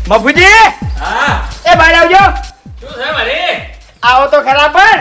મફુજી હા એ બહાર આવજો. શું છે વળી? આવો તો ખરા પણ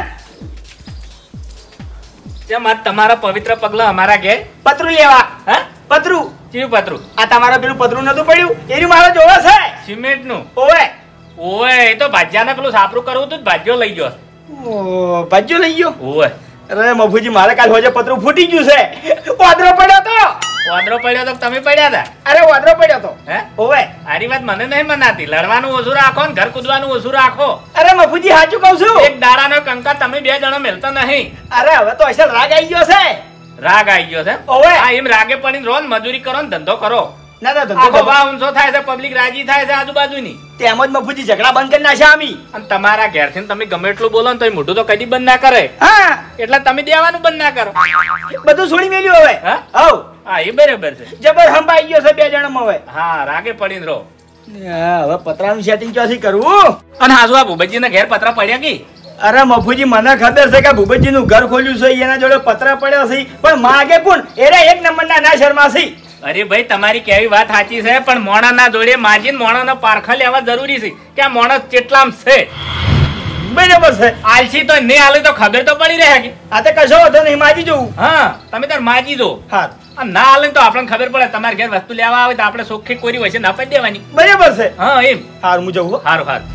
જેમ આજ તમારા પવિત્ર પગલા અમારા ઘેર પતરું લેવા. હા પતરું ચીયું પતરું આ તમારા પેલું પતરું નતું પડ્યું એનું મારો જોવા છે. સિમેન્ટ નું ઓવે ઓય એ તો ભાજ્યાને પેલું સાપરું કરવું હતું ભાજ્યો લઈ ગયો. ઓ ભાજ્યો લઈ ગયો. ઓય અરે મફુજી મારે કાલ હોજે પતરું ફૂટી ગયું છે. વાદળો પડ્યો તો. વાંદરો પડ્યો તો તમે પડ્યા હતા. અરે વાદળો પડ્યો તો. હે ઓવે આરી વાત મને નહીં મનાતી. લડવાનું ઓછું રાખો ને ઘર કૂદવાનું ઓછું રાખો. અરે મફુજી સાચું કહું છું. એક દાડાનો કંકા તમે બે જણા મેલતા નહીં. અરે હવે તો અસલ રાગ આવી ગયો છે. રાગ આવી ગયો છે ઓવે. હા એમ રાગે પડીને રહો ને મજૂરી કરો ને ધંધો કરો. ના ના આખો ધંધો ભાવ ઊંચો થાય છે પબ્લિક રાજી થાય છે આજુબાજુની. તેમ જ મફુજી ઝઘડા બંધ કરી નાખ્યા અમી. અને તમારા ઘેરથી તમે ગમે એટલું બોલો ને તો મોઢું તો કદી બંધ ના કરે. હા એટલે તમે દેવાનું બંધ ના કરો. બધું છોડી મેલ્યું હવે. હા? હવ હા એ બરાબર છે. જબર હંપાઈ ગયો છે બે જણામાં હવે. હા રાગે પડીને રહો. હવે પતરાનું સેટિંગ ક્યાંથી કરવું? અને હાજુ આ ભૂપતજીના ઘેર પતરા પડ્યા કી? અરે મફુજી મને ખબર છે કે ભૂપતજીનું ઘર ખોલ્યું છે એના જોડે પતરા પડ્યા છે પણ માગે કોણ એરા એક નંબરના ના શર્મા છે. અરે ભાઈ તમારી કેવી વાત સાચી છે પણ મોણાના જોડે માજીને મોણાના પારખા લેવા જરૂરી છે કે આ મોણસ કેટલામ છે. બરાબર છે. આલસી તો નહીં આલે તો ખબર તો પડી રહે કે. આ તો કશો વાંધો નહીં માજી જોવું. હા તમે તાર માજી જો. હા આ ના આલે તો આપણને ખબર પડે તમારે ઘેર વસ્તુ લેવા આવે તો આપણે સોખી કોરી વચ્ચે ના પાડી દેવાની. બરાબર છે. હા એમ હાર હું જવું. સારું સારું.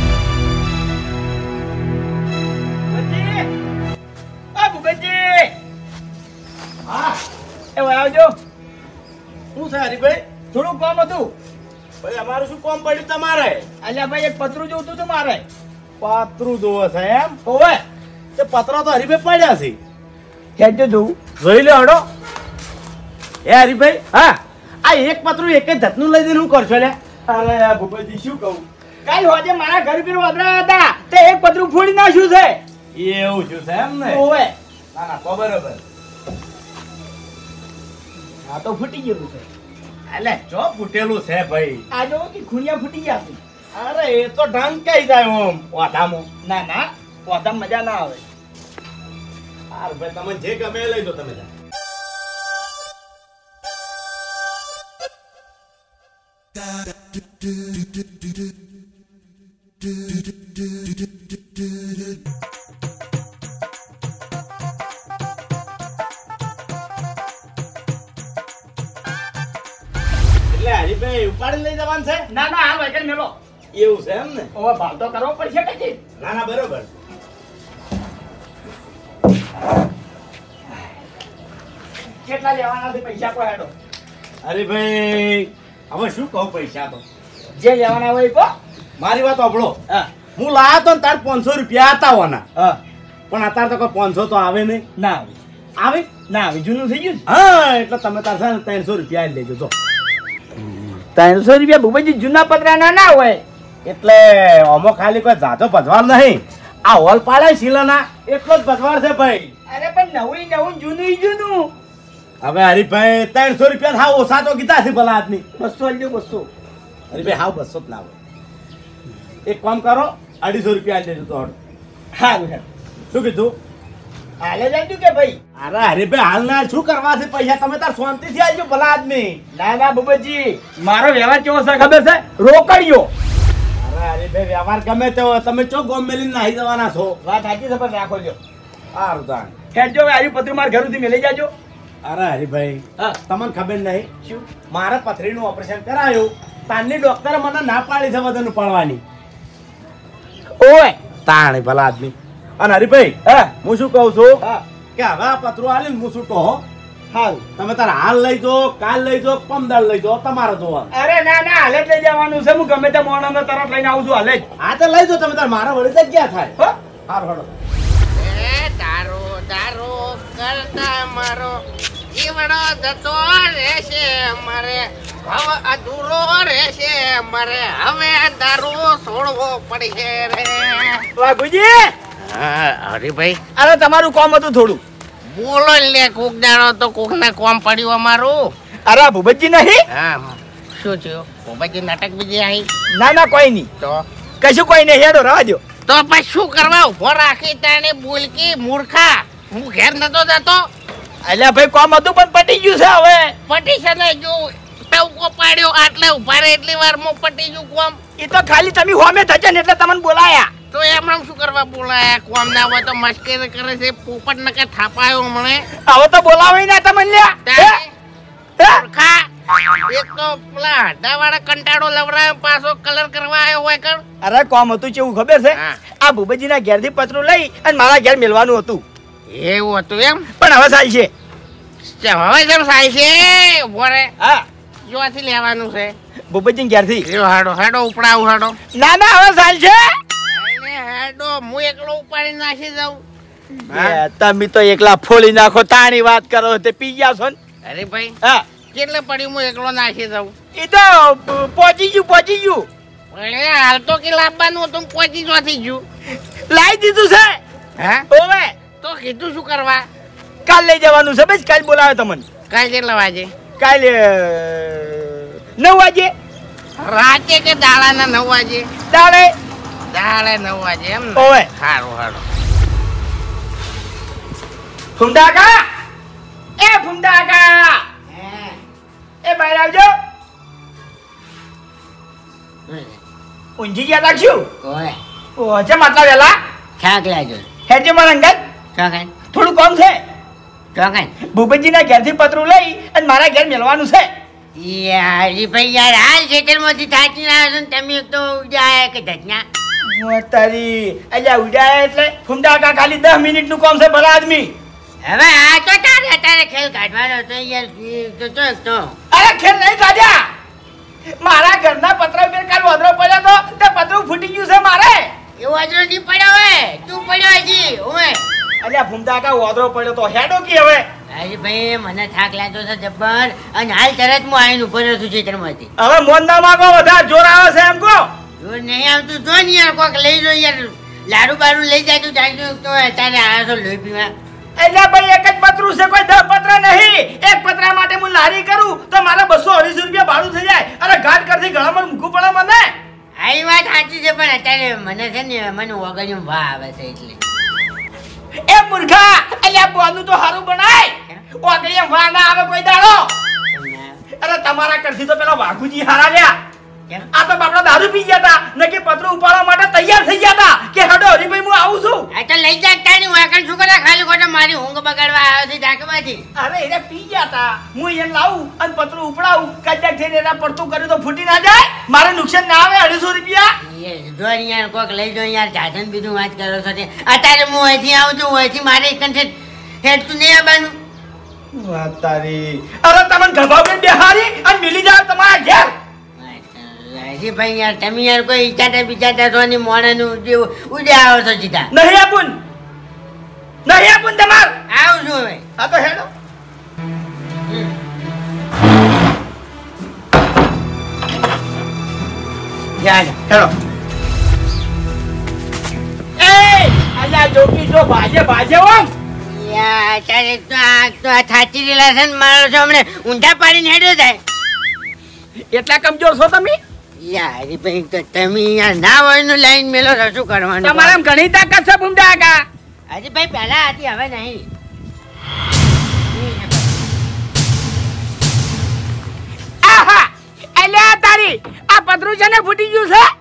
ભૂપતજી હા એ આવજો. શું છે હરીભાઈ? થોડું કામ હતું. ભાઈ અમારું શું કામ પડ્યું તમારે? અલ્યા ભાઈ એક પતરું જોતું હતું મારે. પાત્રું જોવે છે એમ? ઓવે તે પતરા તો હરીભાઈ પડ્યા છે. હેજો જોવું. જોઈ લો હડો. એ હરીભાઈ હા આ એક પતરું એક જ ધતનું લઈ દઈને શું કરશો લે? અરે ભૂપતજી શું કહું કાલ હોજે મારા ઘર પર વાદળા હતા તે એક પતરું ફોડી નાખ્યું છે. એવું શું છે એમ ને? ઓવે ના ના તો બરોબર. આ તો ફૂટી ગયું છે. એટલે ચો ફૂટેલું છે ભાઈ. આ જો કે ખૂણિયા ફૂટી ગયા છે. અરે એ તો ઢંકાઈ જાય ઓમ વાધામાં. ના ના પોતા મજા ના આવે. હાર ભાઈ તમે જે ગમે એ લઈ દો તમે. એટલે હરીભાઈ ઉપાડી લઈ જવાનું છે? ના ના આ વૈકલ મેલો. એવું છે એમ ને? ઓવે ભાવ તો કરવો પડશે કે ના ના બરોબર. કેટલા લેવાના છે પૈસા કોઈ હેડો. હરીભાઈ હવે શું કહું પૈસા તો જે લેવાના હોય કો. મારી વાત સાંભળો. હા હું લાયા તો ને તાર 500 રૂપિયા હતા હોના હા પણ અત્યારે તો કોઈ 500 તો આવે નહીં. ના આવે આવે ના આવે જૂનું થઈ ગયું. હા એટલે તમે તાર છે ને 300 રૂપિયા જ લેજો. જો 300 રૂપિયા ભૂપતજી જૂના પતરા ના હોય. એટલે આમાં ખાલી કોઈ જાતો ભજવાળ નહીં. આ હોલ પાડે શીલાના એટલો જ ભજવાળ છે ભાઈ. અરે પણ નવું જૂનું જૂનું. હવે હરીભાઈ 300 રૂપિયા થાવ ઓછા તો કીધા છે ભલા આદમી. 200 આલજો 200. હરીભાઈ હાવ 200 જ ના આવે. એક કામ કરો 250 રૂપિયા લેજો તો હળ. હારું હેડ. શું કીધું? હાલે જાજુ કે ભાઈ. અરે હરીભાઈ હાલ ના શું કરવા છે પૈસા? તમે તાર શાંતિથી આવજો ભલા આદમી. ના ના ભૂપતજી મારો વ્યવહાર કેવો છે ખબર છે? રોકડિયો. અરે હરીભાઈ વ્યવહાર ગમે તે હોય તમે ચો ગોમ મેલીને નાહી જવાના છો. વાત સાચી છે પણ રાખો લ્યો. સારું તાણ. હેડજો હવે આર્યું પતરું મારા ઘર સુધી મેલી જાજો. અરે હરીભાઈ હા તમને ખબર નહીં શું? મારે પથરીનું ઓપરેશન કરાયું તારની ડોક્ટરે મને ના પાડી છે વજન ઉપાડવાની. ઓય તાણી ભલા આદમી. અને હરીભાઈ હા હું શું કહું છું હા કે હવે આ પતરું આલીને હું છૂટો હો. હારું. તમે તાર હાલ લઈ જો કાલ લઈ જો પમદાર લઈ જો તમારે જોવાનું. અરે ના ના હાલે જ લઈ જવાનું છે. હું ગમે તે મોણસને તરત લઈને આવું છું હાલે જ. હા તો લઈ જો તમે તાર મારા વળી જગ્યા થાય. હો હારું હળો. દારો દારો કરતા મારો જીવડો જતો રહેશે મારે હવે અધૂરો રહેશે મારે હવે દારૂ છોડવો પડશે રે. વાઘુજી હા હરીભાઈ અરે તમારું કામ હતું થોડું. બોલો લે કોક દાડો તો કોક ને કોમ પડ્યું અમારું. અરે ભૂપતજી નહીં. હા શું થયું? ભૂપતજી નાટક બીજી આવી? ના ના કોઈ નહીં તો કશું કોઈ નહીં હેડો રવા દો. તો પછી શું કરવા ઉભો રાખી તાણે બોલકી મૂર્ખા? હું ઘેર નતો જતો. અલ્યા ભાઈ કામ હતું પણ પટી ગયું છે હવે. પટી છે ને જો ટવકો પાડ્યો આટલે ઉભા રહે એટલી વાર મો પટી ગયું કોમ. એ તો ખાલી તમે હોમે થશે ને એટલે તમને બોલાયા. તો એમણે શું કરવા બોલાયા? કોમ ના હોય તો મસ્કરી કરે છે. પોપટ નકે થાપાયો મને. હવે તો બોલાવે ના તમને લ્યા. મૂર્ખા. એક તો પેલા હડાવાળા કંટાળો લવરાયો પાછો કલર કરવા આવ્યો હોય કર. અરે કોમ હતું કેવું ખબર છે? હા. આ ભૂપતજીના ઘેરથી પતરું લઈ અને મારા ઘેર મેલવાનું હતું. એવું હતું એમ? પણ હવે સાલ છે. હવે જેમ થાય છે બોરે હા જોવાથી લેવાનું છે. ભૂપતજી ઘેરથી. લ્યો હાડો હાડો ઉપડાવું હાડો. ના ના હવે સાલ છે. અરે હાડો હું એકલો ઉપાડી નાખી જાઉં. તમે તો એકલા ફોડી નાખો તાણી વાત કરો તે પી ગયા છો ને. અરે ભાઈ હા કેટલે પડી હું એકલો નાખી જાઉં. એ તો પહોંચી ગયું. અરે હાલ તો કે લાવવાનું હતું પહોંચી જોથી ગયું. લાવી દીધું છે. હા ઓવે તો કીધું શું કરવા? કાલ લઈ જવાનું છે બસ. કાલ બોલાવે તમને. કાલ કેટલા વાગે? કાલે 9 વાગે. રાતે કે દાડાના 9 વાગે? દાડે. દાડે 9 વાગે એમ ને? ઓવે હારું હારું. ફુંડા કા એ ફુંડા કા એ બહાર આવજો. ઊંઘી ગયા તા શું? ઓય ઓ છે માટલા વેલા થાક લાગ્યો હેજે મારા અંગત ચોકન થોડું કામ છે. ચોકન ભૂપતજીના ઘેરથી પતરું લઈ અને મારા ઘેર મેલવાનું છે. યાર ભાઈ યાર હાલ ખેતરમાંથી થાકી ના આવ્યો ને તમે એક તો ઉડ્યા કે ધજના તારી અલ્યા ઉડાયા એટલે ફુંડા કા ખાલી 10 મિનિટનું કામ છે ભલા આદમી. હવે આ તો તારે ખેલ કાઢવાનો તો યાર તો ચોક તો અરે ખેલ નહીં કાઢ્યા. મારા ઘરના પતરા ઉપર કાલ વાદળો પડ્યો તો તે પતરું ફૂટી ગયું છે મારે. એવો વાદળો નહીં પડ્યો હોય તું પડ્યો હજી ઓય અલ્યા ફુંડા કા વાદળો પડ્યો તો હેડો કી હવે. અરે ભાઈ મને થાક લાગ્યો છે જબ્બર અને હાલ તરત હું આવીને ઉભો રહ્યો છું ખેતરમાંથી. હવે મોન ના માગો વધારે જોર આવે છે એમ કો. જોર નહીં આવતું જો ને યાર કોક લઈ જો યાર લાડુ બાડુ લઈ જાય તું જાય તો અત્યારે આવ્યો છો લોહી પીવા. એટલે ભાઈ એક જ પતરું છે કોઈ 10 પતરા નહીં. એક પતરા માટે હું લારી કરું તો મારે 200-250 રૂપિયા ભાડું થઈ જાય. અરે ઘાટ કરથી ગળામાં મૂકવું પડે મને. આ વાત સાચી છે પણ અત્યારે મને છે ને મને ઓગળ્યું વાહ આવે છે એટલે એ મૂર્ખા અલ્યા બોનું તો હારું બનાય. ઓગળીએ વાહ ના આવે કોઈ દાડો. અરે તમારા કરથી તો પેલા વાઘુજી હારા લ્યા. આ તો બાપડા દારૂ પી ગયા તા નકે પતરું ઉપાડવા માટે તૈયાર થઈ ગયા તા કે હડો હરીભાઈ હું આવું છું. આ તો લઈ જા તારી વાકણ શું કરે ખાલી ખોટા મારી ઊંઘ બગાડવા આવ્યો છે ડાકમાંથી. અરે એને પી ગયા તા હું એને લાવું અને પતરું ઉપડાવું કદાચ થઈને એના પડતું કર્યું તો ફૂટી ના જાય. મારે નુકસાન ના આવે 250 રૂપિયા. જો યાર કોક લઈ જો યાર જાજન બીજું વાત કરો છો તે અત્યારે હું અહીંથી આવું છું અહીંથી મારે એકન છે હેડ તું નહીં આવવાનું. વાત તારી. અરે તમને ગભા પર બેહારી અને મિલી જાવ તમારા ઘેર. હજી ભાઈ યાર તમે યાર કોઈ ઈચ્છાતા બિચાતા છો ને મોડાનું ઉડે આવો છો સીધા. નહીં આપુન તમાર. આવું છું હવે. હા તો હેડો. ચાલો હેડો. એ અલ્યા જોકી જો ભાજે ઓમ. યાર અત્યારે તો આ થાચી રહેલા છે ને મારો છો હમણે ઊંધા પાડીને હેડ્યો જાય. એટલા કમજોર છો તમે. યાર ભાઈ તો તમે યાર ના હોય નું લાઈન મેલો તો શું કરવાનું? તમારામાં ઘણી તાકાત છે ભૂંડા કા. હજી ભાઈ પહેલા હતી હવે નહીં. આહા અલ્યા તારી આ પતરું છે ને ફૂટી ગયું છે.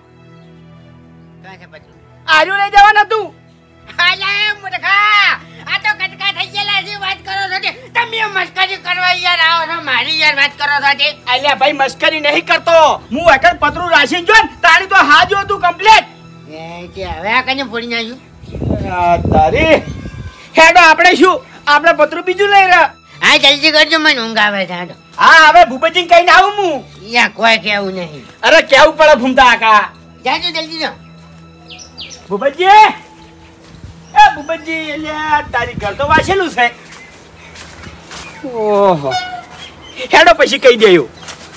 આજુ લઈ જવાનું હતું. અલ્યા મૂર્ખા આ તો કટકા થઈ ગયેલા છે વાત કરો છો તે તમે મસ્કરી કરવા યાર આવો છો મારી યાર વાત કરો છો તે. અલ્યા ભાઈ મસ્કરી નહીં કરતો. હું એકર પતરું રાશી જો ને તારી તો હાજો હતું કમ્પ્લીટ. હવે આ કને ફોડી નાખ્યું તારી હેડો આપણે શું આપણે પતરું બીજું લઈ રહ્યા. હા જલ્દી કરજો મને ઊંઘ આવે છે. હાડો હા હવે ભૂપતજી કહીને આવું હું. યા કોઈ કેવું નહીં. અરે કેવું પડે ભૂમતા કાકા. જાજો જલ્દી જો ભૂપતજી એ ભૂપતજી અલ્યા તારી ઘર તો વાસેલું છે. ઓહો હેડો પછી કહી દેયું.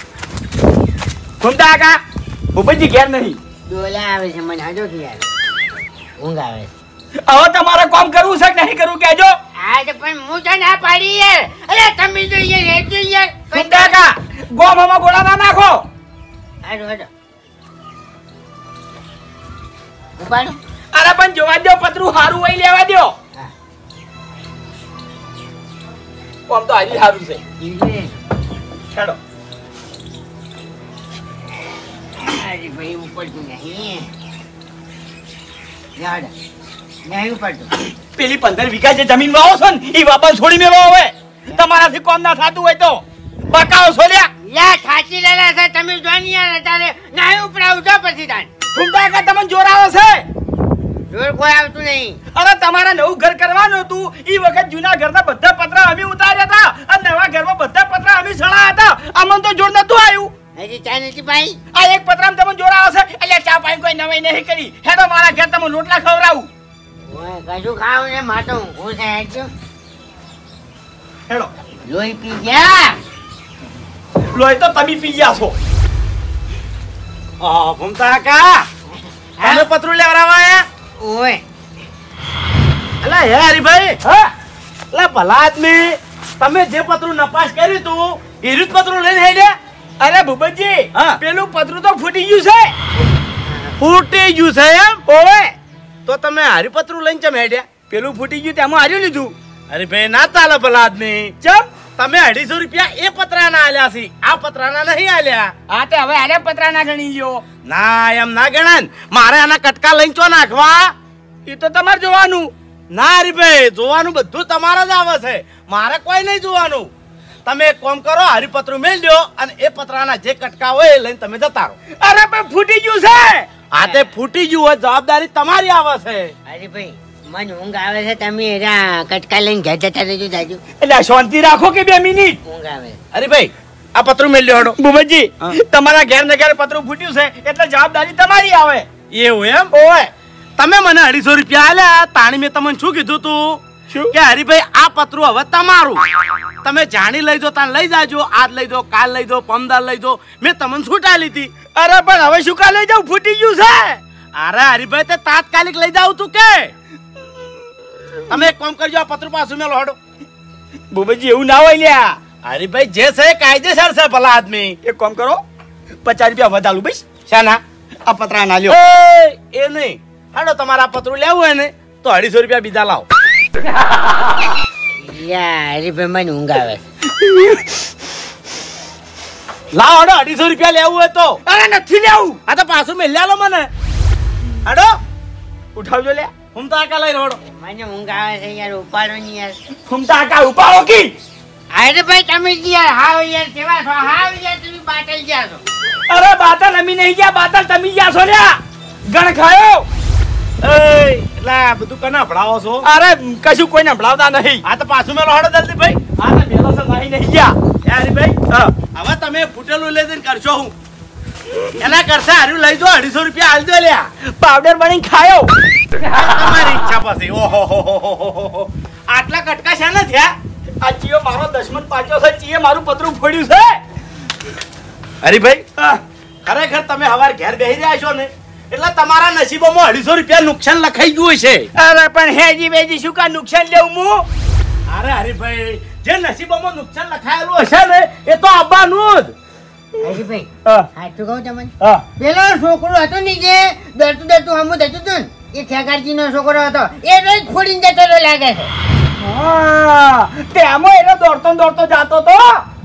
ભૂમતા કાકા ભૂપતજી ઘેર નહીં. ડોલા આવે છે મને હાજો કે યાર ઊંઘ આવે છે. હવે તમારે કામ કરવું છે કે નહીં કરવું કહેજો. હા તો પણ હું તો ના પાડી યાર. અરે તમે તો યાર હેડજો યાર. ભૂમતા કાકા ગોમાં ગોળા ના નાખો. હાડો હાડો ઉપાડો. અરે પણ જોવા દો પતરું હારું હોય લેવા દો. આમ તો હાજી હારું છે. હેડો હરીભાઈ ઉપડતું નહીં. યાર, નહીં ઉપડતું. પેલી 15 વીઘા જે જમીન વાવો છો ને એ વાપસ છોડી મેલો હવે તમારાથી કોમ ના થતું હોય તો બકાઓ છોડ્યા યા થાચી લેલા છે તમે જોની યાર અત્યારે નહીં ઉપડાવું તો પછી તાન. ઠુમતા કા તમને જોર આવે છે જોર કોઈ આવતું નહીં. અરે તમારા નવું ઘર કરવાનું હતું ઈ વખત જૂના ઘરના બધા પતરા અમે ઉતાર્યા હતા અને નવા ઘરમાં બધા પતરા અમે સળાયા હતા અમને તો જોર નતું આવ્યું. હજી ચા નથી ભાઈ. આ એક પતરામાં તમને જોર આવે છે એટલે ચા પાણી કોઈ નવાઈ નહીં કરી હેડો મારા ઘેર તમે રોટલા ખવડાવું ઓય કશું ખાવ ને માટો હું છે હેડજો. હેડો લોહી પી ગયા. લોહી તો તમે પી ગયા છો. ભૂમતા કાકા તમે પતરું લેવડાવવા આયા? ઓય અલા હે હરીભાઈ હા અલા ભલા આદમી તમે જે પતરું નપાસ કર્યું તું એ રીત પતરું લઈને હેડ્યા? અરે ભૂપતજી હા. પેલું પતરું તો ફૂટી ગયું છે. ફૂટી ગયું છે એમ? ઓવે તો તમે હારી પતરું લઈને ચમ હેડ્યા? પેલું ફૂટી ગયું તેમાં હાર્યું લીધું. અરે ભાઈ ના ચાલે ભલા આદમી. ચમ તમે 250 રૂપિયા એ પતરાના આલ્યા છે આ પતરાના નહીં આલ્યા. હા તે હવે આરે પતરા ના ગણી લ્યો. ના એમ ના ગણાય. મારે આના કટકા લઈને ચો નાખવા? એ તો તમારે જોવાનું. ના હરીભાઈ જોવાનું બધું તમારે જ આવે છે મારે કોઈ નહીં જોવાનું. તમે એક કામ કરો હરીપતરું મેલ દો અને એ પતરાના જે કટકા હોય એ લઈને તમે જતા રહો. અરે પણ ફૂટી ગયું છે. આ તે ફૂટી ગયું હોય જવાબદારી તમારી આવે છે. હરીભાઈ મને ઊંઘ આવે છે તમે એરા કટકા લઈને ઘેર જતા રહેજો જાજુ. એટલે શાંતિ રાખો કે 2 મિનિટ. ઊંઘ આવે. હરીભાઈ આ પતરું મેલ દો હડો. ભૂપતજી હા. તમારા ઘેર ને ઘેર પતરું ફૂટ્યું છે એટલે જવાબદારી તમારી આવે. એવું એમ? ઓય તમે મને 250 રૂપિયા આલ્યા તાણી મેં તમને શું કીધું તું શું? કે હરીભાઈ આ પતરું હવે તમારું તમે જાણી લઈ દો તાણ લઈ જાજો આજ લઈ દો કાલ લઈ દો પમદાર લઈ દો મેં તમને છૂટ આલી હતી. અરે પણ હવે શું કાલે જાવ ફૂટી ગયું છે. અરે હરીભાઈ તે તાત્કાલિક લઈ જાવ તું કે તમે એક કામ કરજો આ પતરું પાછું મેલો હડો. ભૂપતજી એવું ના હોય લ્યા. હરીભાઈ જે છે એ કાયદેસર છે ભલા આદમી. એક કામ કરો 50 રૂપિયા વધારું બસ. શાના? આ પતરા ના લ્યો. એ નહીં હાડો તમારા પતરું લેવું હોય ને તો 250 રૂપિયા બીજા લાવો. યા હરીભાઈ મને ઊંઘ આવે. લાવો હડો 250 રૂપિયા લેવું હોય તો. અરે નથી લેવું. આ તો પાછું મેલ્યા લો મને. હડો ઉઠાવજો લે. હું તો આકા લઈ રોડો. મને ઊંઘ આવે છે યાર ઉપાડો ની યાર. ઘૂમતા કા ઉપાડો કી. હરીભાઈ તમે જ યાર હાવ યાર કેવા છો હાવ યાર તમે બાટલ ગયા છો. અરે બાતલ અમે નહીં ગયા બાતલ તમે ગયા છો લ્યા. ગણ ખાયો. એટલે આ બધું કના ભણાવો છો? અરે કશું કોઈને ભણાવતા નહીં. આ તો પાછું મેલો હડો જલ્દી ભાઈ. આ તો મેલો છે નહીં ગયા. યાર ભાઈ હવે તમે ફૂટેલું લઈ જઈને કરશો હું એના કરતા હાર્યું લઈ દો 250 રૂપિયા હાલ દો લ્યા. પાવડર બની ખાયો. તમારી ઈચ્છા પછી. ઓહો આટલા કટકા છે ને થયા? આ ચિયો મારો દશમન પાછો છે ચિયે મારું પતરું ફોડ્યું છે. હરીભાઈ ખરેખર તમે હવાર ઘેર બેહી રહ્યા છો ને એટલે તમારા નસીબોમાં 250 રૂપિયા નુકસાન લખાઈ ગયું છે. અરે પણ હેજી બેજી શું કા નુકસાન લેવું હું. અરે હરીભાઈ જે નસીબોમાં નુકસાન લખાયેલું હશે ને એ તો આવવાનું જ. હરીભાઈ હા સાચું કહું તમને હા પેલો છોકરો હતો ને જે દરતું હમું જતું હતું ને એ ઠેકારજી નો છોકરો હતો એ રોજ ફોડીને જતો રહ્યો લાગે છે. હા તેમાં એનો દોડતો દોડતો જાતો તો.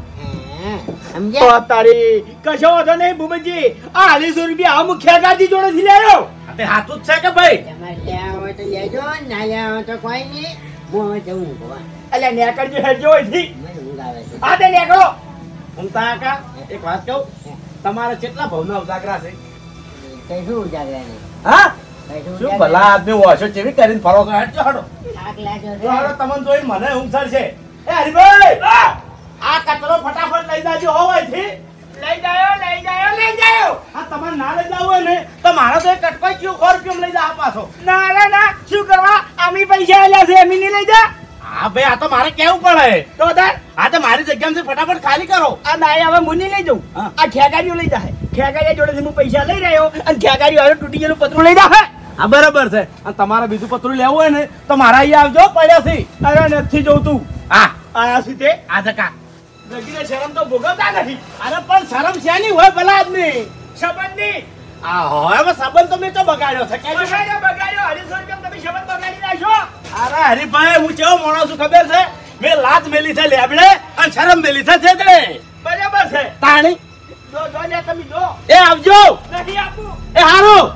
સમજ્યા? તારી કશો વાંધો નહીં ભૂપતજી. આ 250 રૂપિયા આ મુખ્ય ગાદી જોડેથી લાવ્યો. તે હાથું જ છે કે ભાઈ? તમારે લેવા હોય તો લેજો ના લેવા હોય તો કોઈ નહીં હું હવે જવું ગોવા. અલ્યા નેકળજી હેડજો અહીંથી. મને ઊંઘ આવે છે. આ તે નેકળો. ઘૂમતા કાકા એક વાત કહું તમારે કેટલા ભાવના ઉજાગરા છે? કઈ શું ઉજાગરા નહીં હા કઈ શું શું ઉજાગરા? ભલા આદમી ઓછો ચેવી કરીને ફરો છો હેડજો હડો. થાક લાગ્યો જો હડો છે. તમને જોઈને મને ઊંઘ ચડશે. એ હરીભાઈ આ કચરો ફટાફટ લઈ જાજો હો અહીંથી. લઈ જાયો લઈ જાયો લઈ જાયો. આ તમારે ના લઈ જાવ હોય ને તો મારે તો એક કટકો કયો 100 રૂપિયા લઈ જા પાછો. ના ના ના શું કરવા આમી પૈસા આલ્યા છે એમી નહીં લઈ જા. હા ભાઈ આ તો મારે કેવું પડે. તો તાર આ તો મારી જગ્યામાંથી ફટાફટ ખાલી કરો. આ નાય હવે મુની લઈ જાઉં. હા. આ ઠેકારીઓ લઈ જાય. ઠેકારીયા જોડેથી હું પૈસા લઈ રહ્યો અને ઠેકારીઓ હવે તૂટી ગયેલું પતરું લઈ જા. હા બરાબર છે. અને તમારે બીજું પતરું લેવું હોય ને તો મારા અહીંયા આવજો પડ્યાથી. અરે નથી જોઉં તું. હા આયા છે તે આ જકા. જગીને શરમ તો ભોગવતા નથી. અરે પણ શરમ શેની હોય ભલા આદમી? સંબંધની આ હવે સંબંધ તો મેં તો બગાડ્યો છે. કહેજો. બગાડ્યો બગાડ્યો 250 રૂપિયા તમે સંબંધ બગાડી નાખો. અરે હરીભાઈ હું કેવો માણસ છું ખબર છે? મેં લાજ મેલી છે લેબડે અને શરમ મેલી છે છેદડે. બરાબર છે. તાણી જો જો લે તમે જો. એ આવજો. નહીં નહીં આપું. એ હારું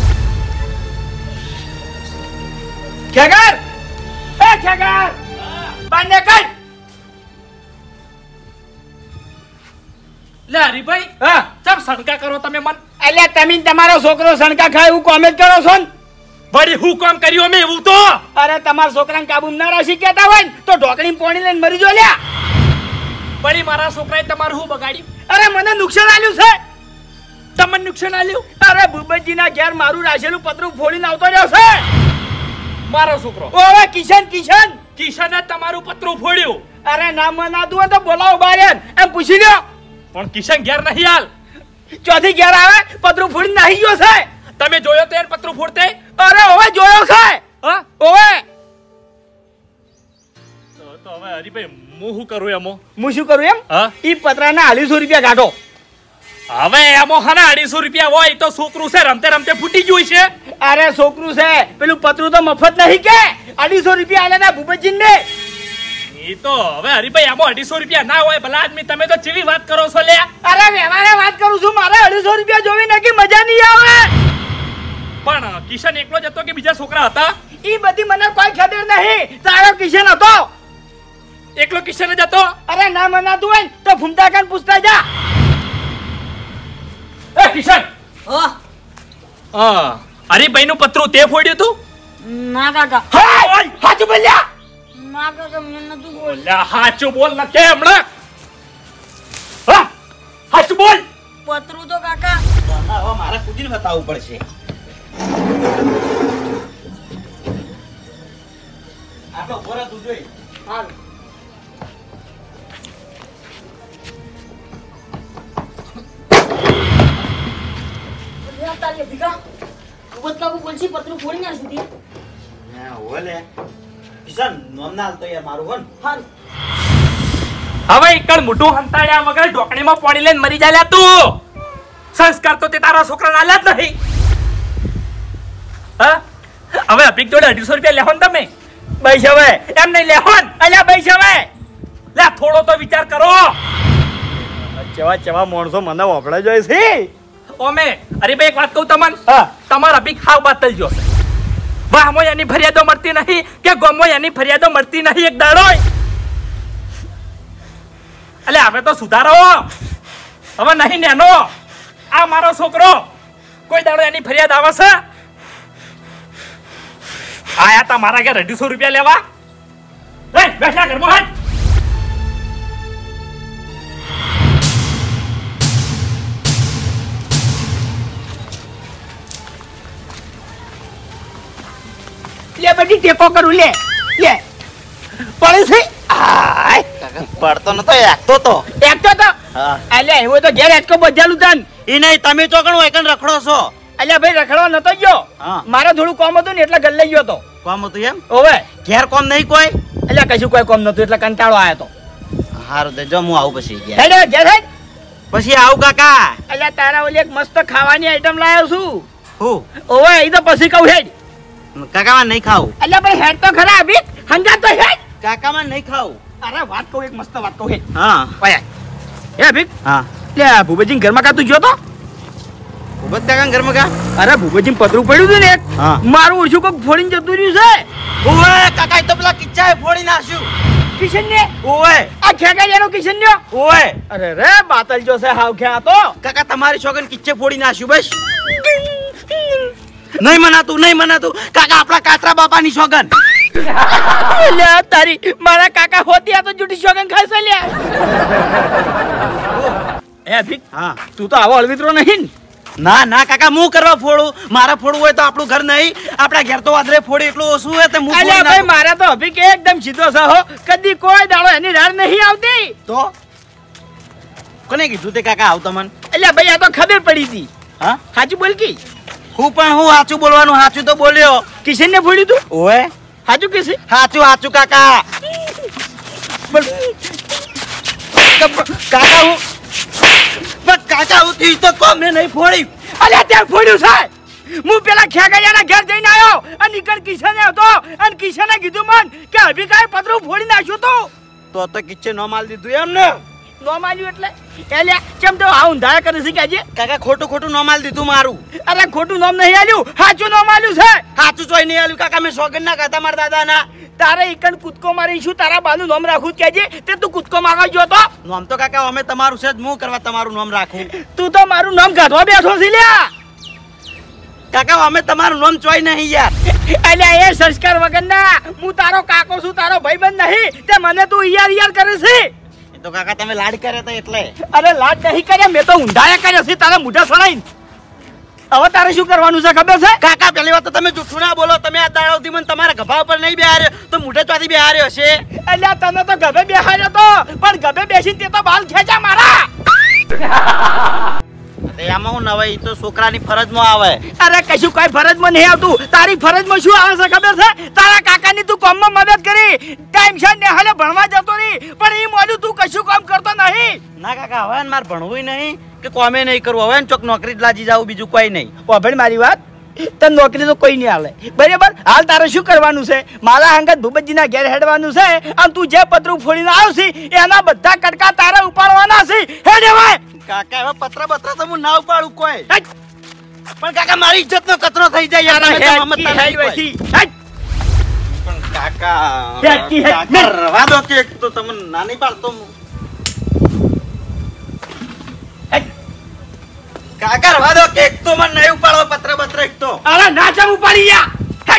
ખેગર, એ ખેગર, બાને કઈ લે હરીભાઈ હા ચમ શંકા કરો તમે મન? અલ્યા તમે તમારો છોકરો સણકા ખાય એવું કોમેન્ટ કરો છો ને? વળી હું કામ કર્યું અમે એવું તો? અરે તમારા છોકરાને કાબૂમાં ના રાખી કેતા હોય ને તો ઢોકળીમાં પાણી લઈને મરી જો લ્યા. વળી મારા છોકરાએ તમારું શું બગાડ્યું? અરે મને નુકસાન આલ્યું છે. તમને નુકસાન આલ્યું? અરે ભૂપતજીના ઘેર મારું રાખેલું પતરું ફોડીને આવતો રહ્યો છે. મારો છોકરો ઓવે કિશન કિશન. કિશને તમારું પતરું ફોડ્યું. અરે ના મનાતું હોય તો બોલાવો બહાર એમ પૂછી લ્યો. પણ કિશન ઘેર નહીં હાલ. ચોથી ઘેર આવે પતરું ફોડીને નાહી ગયો છે. તમે જોયો તો એને પતરું ફોડતે? અરે ઓવે જોયો છે. હા ઓવે તો હવે હરીભાઈ હું શું કરું એમો? હું શું કરું એમ? હા ઈ પતરાના 250 રૂપિયા કાઢો. હવે એમો હાના 250 રૂપિયા હોય તો છોકરું છે રમતે રમતે ફૂટી ગયું છે. અરે છોકરું છે પેલું પતરું તો મફત નહીં કે 250 રૂપિયા આલે ના ભૂપતજીને. એ તો હવે હરીભાઈ એમો 250 રૂપિયા ના હોય ભલા આદમી તમે તો ચેવી વાત કરો છો લે? અરે વ્યવહારે વાત કરું છું. મારે 250 રૂપિયા જોવી નકી મજા નહીં આવે. પણ કિશન એકલો જ હતો કે બીજા છોકરા હતા? ઈ બધી મને કોઈ ખબર નહીં. તારો કિશન હતો. એકલો કિશન જ હતો? અરે ના મનાતું હોય ને તો ફૂમતા કાન પૂછતા જા. એ કિશન હા હરીભાઈ નું પતરું તે ફોડ્યું તું? ના કાકા, હાય હાચું બોલ્યા. ના કાકા, મેં નતું બોલ્યું. ઓલા હાચું બોલ ન કે હમણાં. હા હાચું બોલ. પતરું તો કાકા હવે મારે કુદીને બતાવવું પડશે. આટલો ભરત ઉજોય. હારું. તારી ભીખા ઉબત કાકુ બોલશી પતરું ફોડી નાખી દી. હા ઓલે કિશન નોમ ના હાલતો યાર મારું હન. હારું. હવે એકડ મોટું હંતાડ્યા વગર ઢોકણીમાં પાણી લઈને મરી જાય તું. સંસ્કાર તો તે તારા છોકરાને આલ્યા જ નહીં. હા હવે અભિક જોડે 250 રૂપિયા લેહો ને તમે. બૈસ હવે એમ નહીં લેહો ને. અલ્યા બૈસ હવે. લે થોડો તો વિચાર કરો. ચેવા ચેવા માણસો મને વપડા જાય છે. ઓમે અરે ભાઈ એક વાત કહું તમને. હા તમારા અભિક હાવ બાતલ જો છે. વાહમાં એની ફરિયાદો મળતી નહીં કે ગોમમાં એની ફરિયાદો મળતી નહીં એક દાડો. અલે હવે તો સુધારો. હવે નહીં નેનો આ મારો છોકરો કોઈ દાડો એની ફરિયાદ આવે છે? આયા તા મારા ઘેર 250 રૂપિયા લેવા. લે બેઠા ઘરમાં હાથ. લે બધી ટેકો કરું લે લે પડે છે. આય પડતો નતો એકતો તો. એકતો તો હા અલ્યા એવો તો ઘેર એકકો બજાલું તન. ઈ નહીં તમે ચોકણ એકન રખડો છો. અલ્યા ભાઈ રખડવા નતો ગયો. હા મારે થોડું કામ હતું ને એટલે ગલ્લે ગયો તો. કોમ હતું એમ? ઓવે ઘેર કોમ નહીં કોઈ? અલ્યા કશું કોઈ કામ નતું એટલે કંટાળો આયો તો. હારું દે જો હું આવું પછી ઘેર. હેડે ઘેર હેડ. પછી આવું કાકા. અલ્યા તારા ઓલી એક મસ્ત ખાવાની આઈટમ લાવ્યો છું. હું ઓવે ઈ તો પછી કહું હેડ. કાકામાં નહીં ખાવું. અલ્યા ભાઈ હેડ તો ખરા અભી હંગા તો હેડ. કાકામાં નહીં ખાવું. અરે વાત કહું એક મસ્ત વાત કહું હેડ. હા ઓય એ અભી હા લે ભૂપતજી ઘરમાં કા તું ગયો તો? ઉબત કાકા ઘરમાં કા? અરે ભૂપતજી પતરું પડ્યું હતું ને એક. હા. મારું ઓછું કોક ફોડીને જતું રહ્યું છે. ઓવે કાકા ઈ તો પેલા કિચ્ચાએ ફોડી નાખ્યું. કિશન ને ઓવે આ ખેગાયાનો કિશન ન્યો. ઓવે અરે રે બાતલ જો છે હાવ ખ્યા તો. કાકા તમારી છોકન કિચ્ચે ફોડી નાખ્યું બસ. નહીં મનાતું કાકા આપણા કાતરા બાપાની છોકન. લે તારી મારા કાકા હોતી આ તો જુઠી શોગન ખાય છે લે. એ ભીખ હા તું તો આવો અળવિત્રો નહીં ને? ના કાકા હું કરવા ફોડું? મારે ફોડવું હોય તો આપણું ઘર નહીં, આપણા ઘેર તો વાદરે ફોડી એટલું ઓછું હોય તો હું ફોડી અલ્યા ભાઈ નાખું. મારા તો અભિક એકદમ સીધો છે હો. કદી કોઈ દાડો એની રાડ નહીં આવતી. તો કોને કીધું તે કાકા આવ તમને? અલ્યા ભાઈ આ તો ખબર પડી હતી. હા સાચું બોલ કી હું સાચું બોલવાનું, સાચું તો બોલ્યો. કિશન ને ફોડ્યું તું? ઓએ સાચું કિશન સાચું કાકા. બોલ. કાકા હું ઈ તો કો મેં નહીં ફોડી. અલ્યા ત્યાં ફોડ્યું છે. હું પેલા ખેગાયાના ઘેર જઈને આવ્યો અને નીકળ કિશને હતો અને કિશને કીધું મન કે અભિકાએ પતરું ફોડી નાખ્યું તું. તો કિચ્ચે ન માલ દીધું એમ ને? નોમ આલ્યું એટલે એલ્યા કેમ તો આ ઊંધાયા કરે છે કે આજે કાકા ખોટું નામ આલ દીધું મારું. અરે ખોટું નામ નહીં આલ્યું, સાચું નામ આલ્યું છે. સાચું ચોય નહીં આલ્યું કાકા, મેં સોગન ના કહેતા મારા દાદાના. તારે એકન કૂદકો મારીશું, તારા બાનું નામ રાખું જ કેજે. તે તું કૂદકો મારવા ગયો તો નામ તો કાકા અમે તમારું છે જ, હું કરવા તમારું નામ રાખું. તું તો મારું નામ કાઢવા બેઠો છે લ્યા. કાકા અમે તમારું નામ ચોય નહીં યાર. અલ્યા એ સંસ્કાર વગરના, હું તારો કાકો છું, તારો ભાઈબંધ નહીં. તે મને તું યાર કરે છે. એ તો કાકા તમે લાડ કર્યા હતા એટલે. અરે લાડ નહીં કર્યા, મેં તો ઊંધાયા કર્યા છે તારા મોઢા સડાઈને. હવે તારે શું કરવાનું છે ખબર છે કાકા? પહેલી વાત તો તમે જૂઠું ના બોલો. તમે આ દાડાવથી મને તમારા ગભા ઉપર નહીં બેહાર્યો તો મોઢે ચોથી બેહાર્યો હશે. અલ્યા તને તો ગભે બેહાર્યો તો, પણ ગભે બેસીને તે તો બાલ ખેંચા મારા. એમાં હું નવાઈ તો છોકરાની ફરજમાં આવે. અરે કશું કઈ ફરજમાં નહીં આવતું. તારી ફરજમાં શું આવે છે ખબર છે? તારા કાકાની તું કામમાં મદદ કરી, ટાઈમ છે ને હાલે ભણવા જતો રહી, પણ એ મોડું તું કશું કામ કરતો નહીં. ના કાકા હવે મારે ભણવું નહીં કે કોમે નહીં કરવું, હવે ચોક નોકરી જ લાજી જાવ, બીજું કોઈ નહીં. ઓભળ મારી વાત, તને નોકરી તો કોઈ નહીં હાલે બરાબર. હાલ તારે શું કરવાનું છે? મારા અંગત ભૂપતજીના ઘેર હેડવાનું છે, અને તું જે પતરું ફોડીને આવશે એના બધા કટકા તારે ઉપાડવાના છે. હેડે ભાઈ કાકા હવે પત્ર તો હું ના ઉપાડું કોઈ. પણ કાકા મારી ઇજ્જત નો કચરો થઈ જાય યાર. પણ કાકા રવા દો કે તો તમને ના નહીં પાડતો હું. કાકા રવા દો કે તો મને નહીં ઉપાડો પત્ર એક તો. અરે ના ચમ ઉપાડી યા.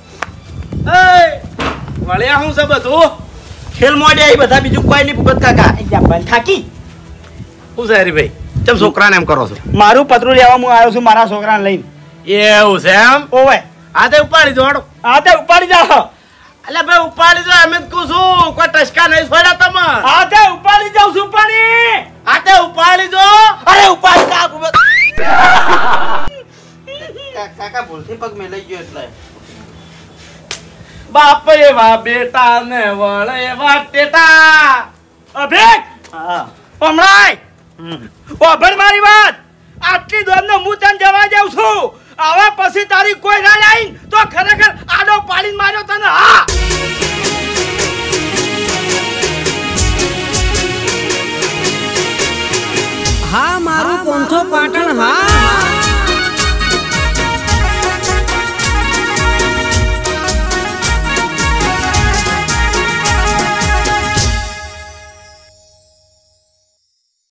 વળ્યા હું છે બધું ખેલ મોડ્યા બધા, બીજું કોઈ નહીં. ભૂપત કાકા થાકી શું છે હરીભાઈ? ચમ છોકરાને એમ કરો છો? મારું પતરું લેવા હું આવ્યો છું મારા છોકરાને લઈને. એવું છે એમ? ઓવે આ તે ઉપાડી દો. હા તે ઉપાડી જાઓ. એટલે ભાઈ ઉપાડી દો એમ જ કહું છું, કોઈ ટસકા નહીં છોડ્યા તમે. હા તે ઉપાડી જાઉં છું પાણી. આ તે ઉપાડી દો. અરે ઉપાડી કા કાકા ભૂલથી પગ મેલાઈ ગયો એટલે. બાપ એવા બેટા ને વળ એવા ટેટા. અભિક હા હમણાં ઓભળ મારી વાત. આટલી દોડને હું તને જવા જાઉં છું. હવે પછી તારી કોઈ રાડ આવી તો